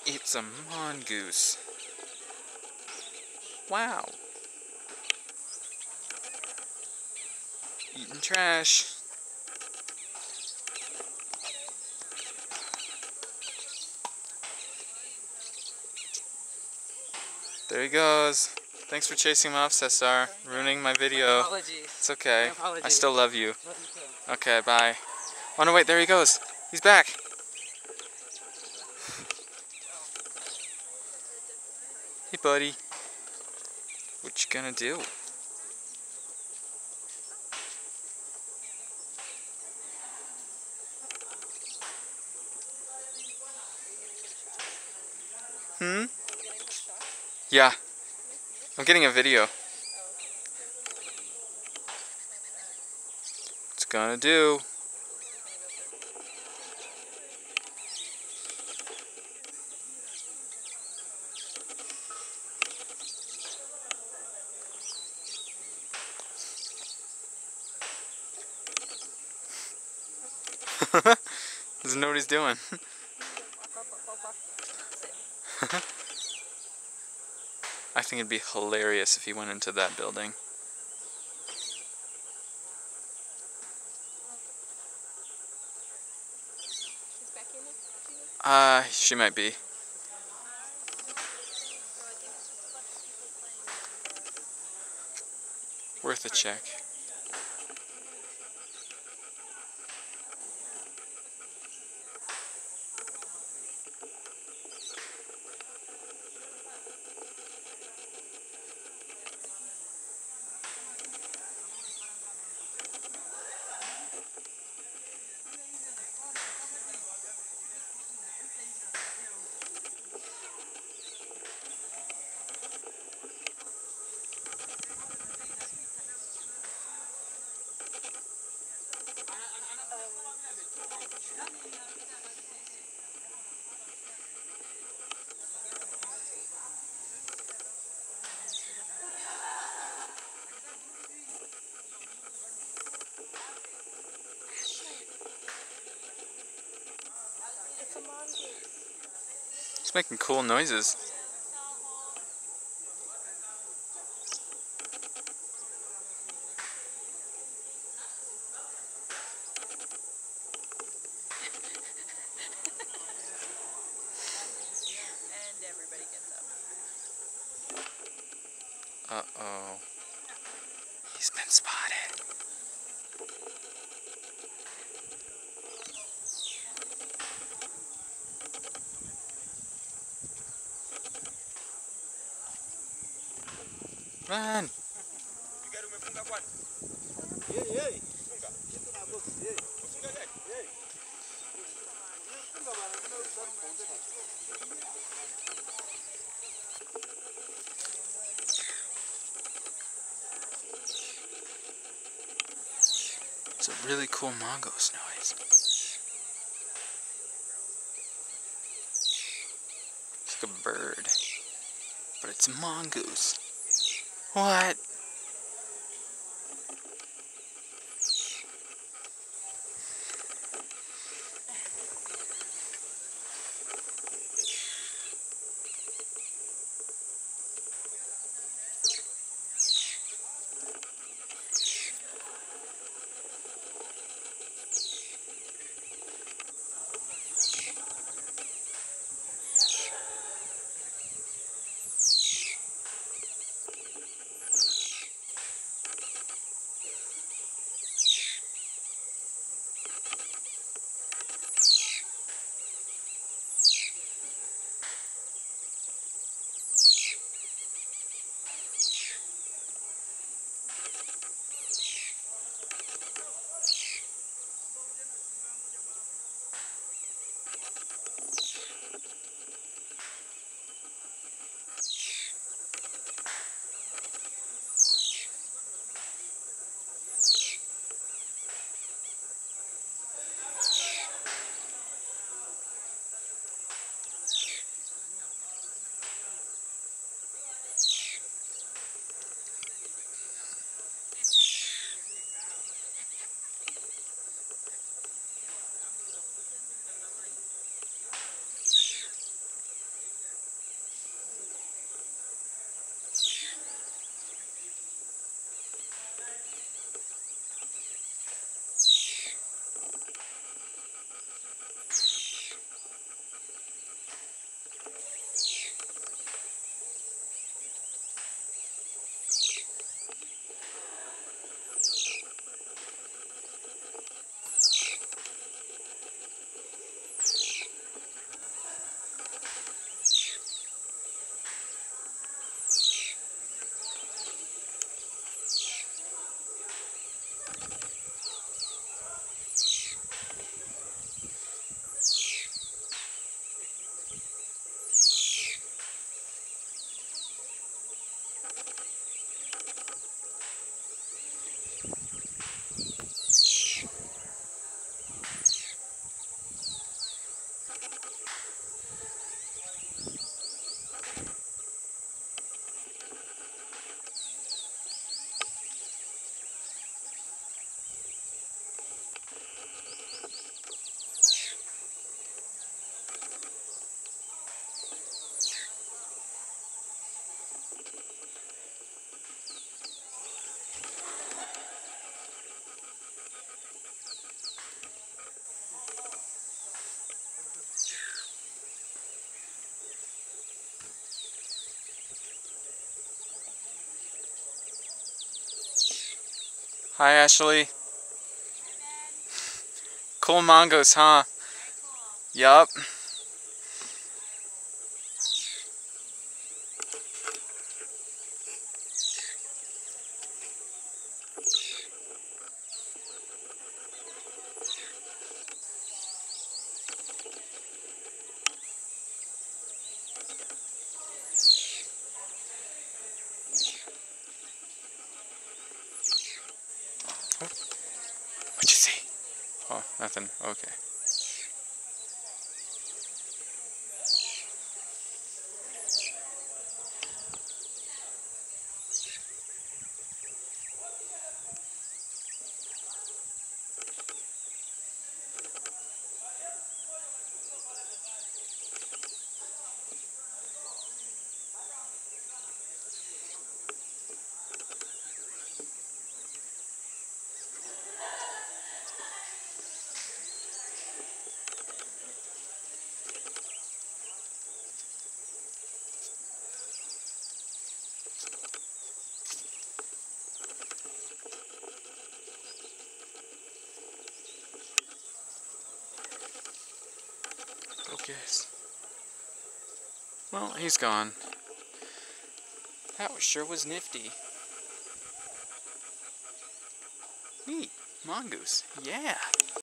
It's a mongoose. Wow. Eating trash. There he goes. Thanks for chasing him off, Cesar. Ruining my video. Apologies. It's okay. My apologies. I still love you. Love you too. Okay, bye. Oh no, wait, there he goes. He's back. Hey, buddy. What you gonna do? Hmm? Yeah. I'm getting a video. What's it gonna do? Doesn't know what he's doing. I think it'd be hilarious if he went into that building. She might be. Worth a check. It's making cool noises. And everybody gets up. Uh-oh. He's been spotted. Run! It's a really cool mongoose noise. It's like a bird, but it's a mongoose. What? Hi, Ashley. Cool mongoose, huh? Yup. What'd you see? Oh, nothing. Okay. Focus. Well, he's gone. That sure was nifty. Neat. Mongoose. Yeah.